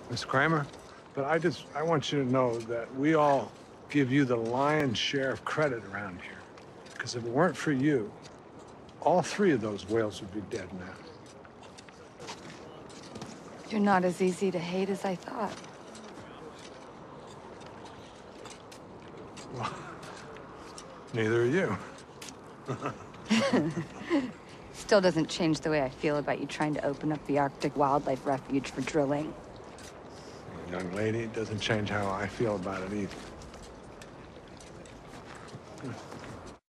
Miss Kramer, but I want you to know that we all give you the lion's share of credit around here. Because if it weren't for you, all three of those whales would be dead now. You're not as easy to hate as I thought. Well, neither are you. Still doesn't change the way I feel about you trying to open up the Arctic Wildlife Refuge for drilling. Young lady, it doesn't change how I feel about it either.